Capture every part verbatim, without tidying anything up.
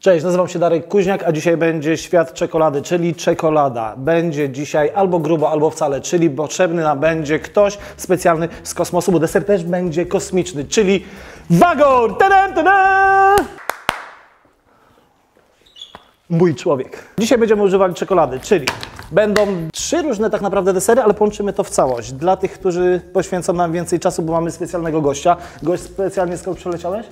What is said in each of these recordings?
Cześć, nazywam się Darek Kuźniak, a dzisiaj będzie świat czekolady, czyli czekolada. Będzie dzisiaj albo grubo, albo wcale, czyli potrzebny nam będzie ktoś specjalny z kosmosu, bo deser też będzie kosmiczny, czyli wagon! Tadam, tadam! Mój człowiek. Dzisiaj będziemy używali czekolady, czyli będą trzy różne tak naprawdę desery, ale połączymy to w całość. Dla tych, którzy poświęcą nam więcej czasu, bo mamy specjalnego gościa. Gość specjalnie skąd przyleciałeś?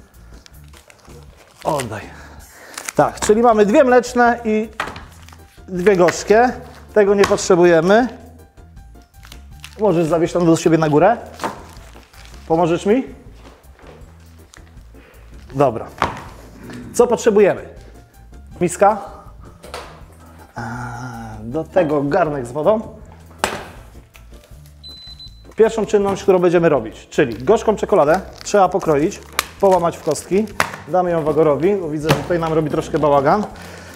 Oddaj. Tak, czyli mamy dwie mleczne i dwie gorzkie. Tego nie potrzebujemy. Możesz zawieźć tam do siebie na górę. Pomożesz mi? Dobra. Co potrzebujemy? Miska. Do tego garnek z wodą. Pierwszą czynność, którą będziemy robić, czyli gorzką czekoladę trzeba pokroić, połamać w kostki. Damy ją Wagorowi, bo widzę, że tutaj nam robi troszkę bałagan.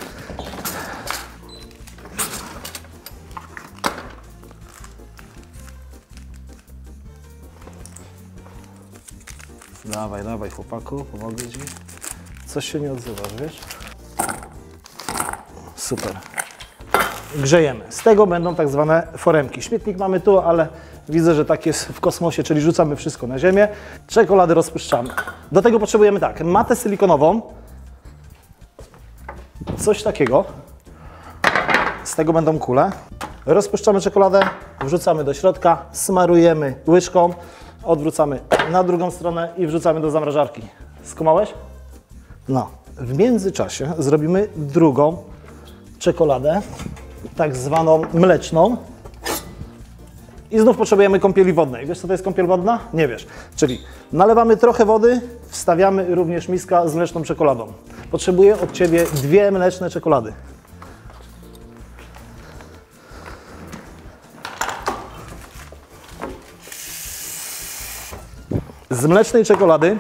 Dawaj, dawaj chłopaku, pomogę Ci. Coś się nie odzywasz, wiesz? Super. Grzejemy. Z tego będą tak zwane foremki. Śmietnik mamy tu, ale widzę, że tak jest w kosmosie, czyli rzucamy wszystko na ziemię. Czekoladę rozpuszczamy. Do tego potrzebujemy tak, matę silikonową. Coś takiego. Z tego będą kule. Rozpuszczamy czekoladę, wrzucamy do środka, smarujemy łyżką, odwrócamy na drugą stronę i wrzucamy do zamrażarki. Skumałeś? No. W międzyczasie zrobimy drugą czekoladę, tak zwaną mleczną. I znów potrzebujemy kąpieli wodnej. Wiesz, co to jest kąpiel wodna? Nie wiesz. Czyli nalewamy trochę wody, wstawiamy również miska z mleczną czekoladą. Potrzebuję od Ciebie dwie mleczne czekolady. Z mlecznej czekolady.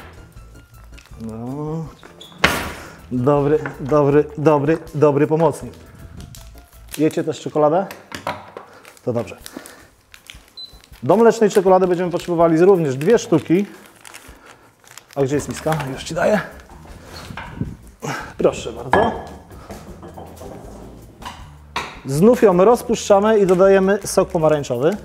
No. Dobry, dobry, dobry, dobry pomocnik. Jecie też czekoladę? To dobrze. Do mlecznej czekolady będziemy potrzebowali również dwie sztuki. A gdzie jest miska? Już Ci daję. Proszę bardzo. Znów ją rozpuszczamy i dodajemy sok pomarańczowy.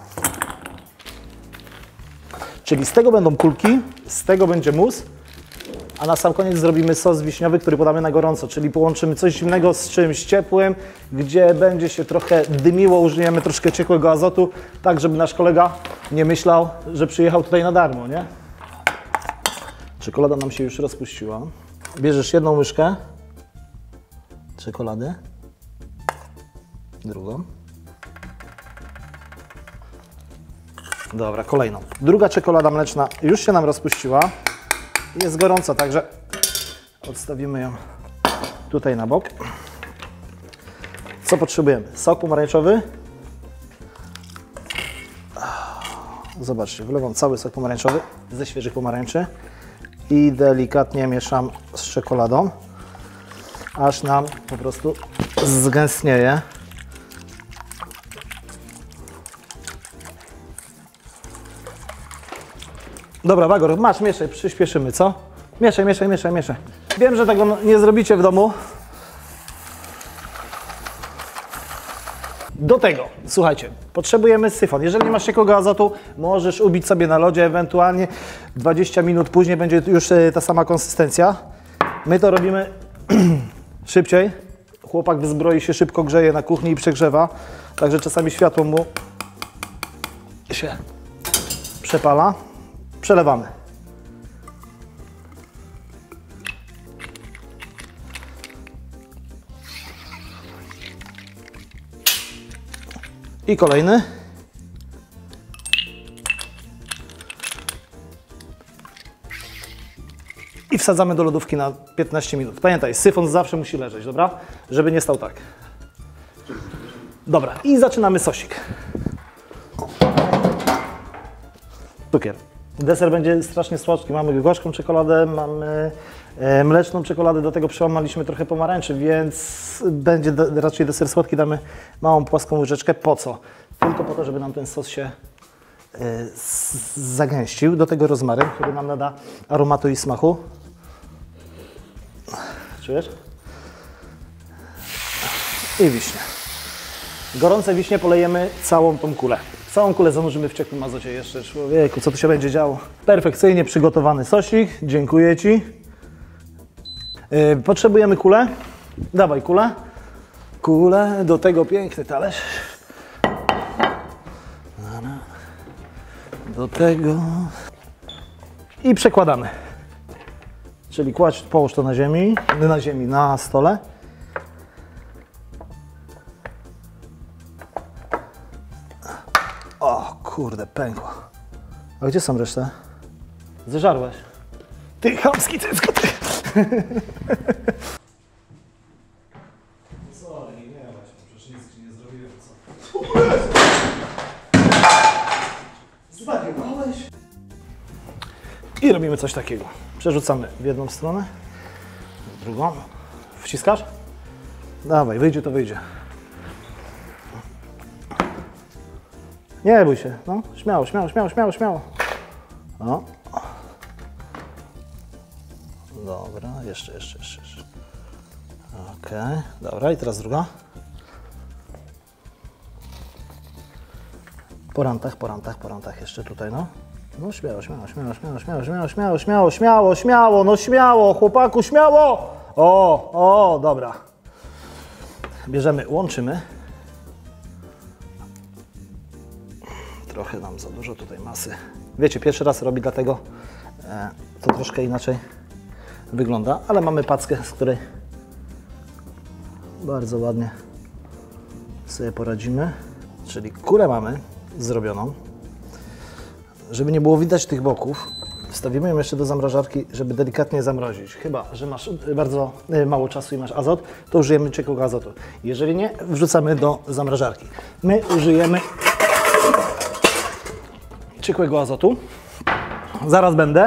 Czyli z tego będą kulki, z tego będzie mus, a na sam koniec zrobimy sos wiśniowy, który podamy na gorąco, czyli połączymy coś zimnego z czymś ciepłym, gdzie będzie się trochę dymiło, użyjemy troszkę ciekłego azotu, tak żeby nasz kolega nie myślał, że przyjechał tutaj na darmo, nie? Czekolada nam się już rozpuściła. Bierzesz jedną łyżkę czekolady, drugą. Dobra, kolejną. Druga czekolada mleczna już się nam rozpuściła. Jest gorąca, także odstawimy ją tutaj na bok. Co potrzebujemy? Sok pomarańczowy. Zobaczcie, wlewam cały sok pomarańczowy ze świeżych pomarańczy i delikatnie mieszam z czekoladą, aż nam po prostu zgęstnieje. Dobra, Wagor, masz, mieszaj, przyspieszymy, co? Mieszaj, mieszaj, mieszaj, mieszaj. Wiem, że tego nie zrobicie w domu. Do tego, słuchajcie, potrzebujemy syfon. Jeżeli nie masz ciekłego azotu, możesz ubić sobie na lodzie, ewentualnie dwadzieścia minut później będzie już ta sama konsystencja. My to robimy szybciej. Chłopak wyzbroi się, szybko grzeje na kuchni i przegrzewa, także czasami światło mu się przepala. Przelewamy. I kolejny. I wsadzamy do lodówki na piętnaście minut. Pamiętaj, syfon zawsze musi leżeć, dobra? Żeby nie stał tak. Dobra, i zaczynamy sosik. Cukier. Deser będzie strasznie słodki. Mamy gorzką czekoladę, mamy e, mleczną czekoladę, do tego przełamaliśmy trochę pomarańczy, więc będzie de, raczej deser słodki. Damy małą płaską łyżeczkę. Po co? Tylko po to, żeby nam ten sos się e, zagęścił. Do tego rozmaryn, który nam nada aromatu i smaku. Czujesz? I wiśnie. Gorące wiśnie polejemy całą tą kulę. Całą kulę zanurzymy w ciekłym azocie jeszcze. Człowieku, co tu się będzie działo? Perfekcyjnie przygotowany sosik. Dziękuję Ci. Yy, potrzebujemy kulę. Dawaj kulę. Kulę, do tego piękny talerz. Do tego. I przekładamy. Czyli kładź, połóż to na ziemi, na ziemi, na stole. O kurde, pękło. A gdzie są resztę? Zeżarłeś. Ty chamski cycko, ty. Sorry, nie właśnie, przecież nic ci nie zrobiłem, co? Zwariowałeś? I robimy coś takiego. Przerzucamy w jedną stronę, w drugą. Wciskasz? Dawaj, wyjdzie to wyjdzie. Nie bój się, no. Śmiało, śmiało, śmiało, śmiało, śmiało. O. Dobra, jeszcze, jeszcze, jeszcze. jeszcze. Okej, okay. Dobra, i teraz druga. Po rantach, po rantach, po rantach jeszcze tutaj, no. No śmiało, śmiało, śmiało, śmiało, śmiało, śmiało, śmiało, śmiało, śmiało, śmiało, no śmiało, chłopaku, śmiało! O, o, dobra. Bierzemy, łączymy. Trochę nam za dużo tutaj masy. Wiecie, pierwszy raz robi, dlatego e, to troszkę inaczej wygląda, ale mamy packę, z której bardzo ładnie sobie poradzimy. Czyli kulę mamy zrobioną. Żeby nie było widać tych boków, wstawimy ją jeszcze do zamrażarki, żeby delikatnie zamrozić. Chyba że masz bardzo mało czasu i masz azot, to użyjemy ciekłego azotu. Jeżeli nie, wrzucamy do zamrażarki. My użyjemy ciekłego azotu. Zaraz będę.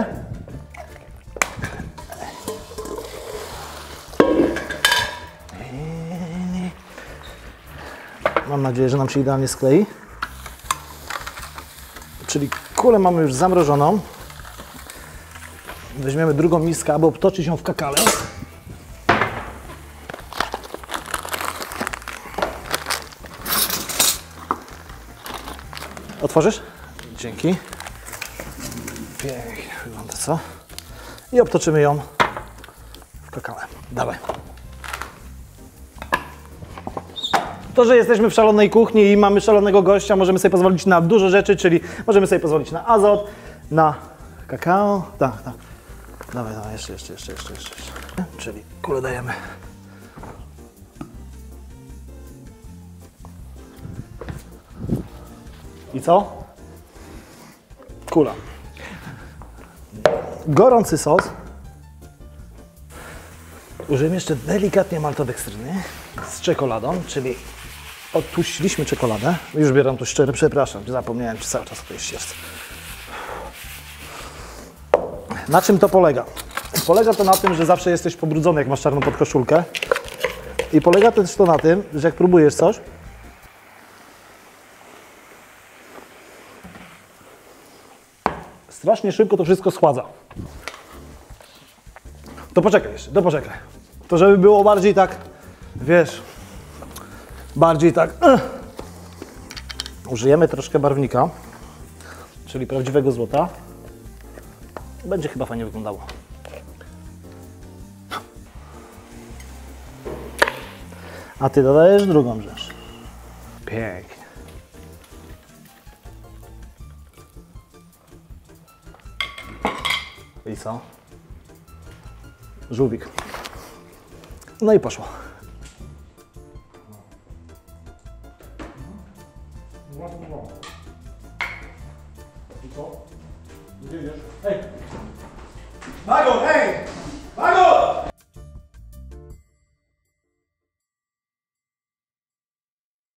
Mam nadzieję, że nam się idealnie sklei. Czyli kulę mamy już zamrożoną. Weźmiemy drugą miskę, aby obtoczyć ją w kakale. Otworzysz? Dzięki. Pięknie wygląda, co? I obtoczymy ją w kakale. Dawaj. To, że jesteśmy w szalonej kuchni i mamy szalonego gościa, możemy sobie pozwolić na dużo rzeczy, czyli możemy sobie pozwolić na azot, na kakao. Tak, tak. Dawaj, dawaj, jeszcze, jeszcze, jeszcze, jeszcze, jeszcze. Czyli kulę dajemy. I co? Kula. Gorący sos. Użyjemy jeszcze delikatnie maltodekstryny z czekoladą, czyli odpuściliśmy czekoladę. Już bieram tu szczery, przepraszam, zapomniałem cały czas o tej ścieżce. Na czym to polega? Polega to na tym, że zawsze jesteś pobrudzony, jak masz czarną podkoszulkę. I polega też to na tym, że jak próbujesz coś, strasznie szybko to wszystko schładza. To poczekaj jeszcze, to poczekaj. To żeby było bardziej tak, wiesz, bardziej tak. Uh. Użyjemy troszkę barwnika, czyli prawdziwego złota. Będzie chyba fajnie wyglądało. A ty dodajesz drugą rzecz. Pięknie. I co? Żółwik. No i poszło. I co? Gdzie idziesz? Hej! Mago, hej!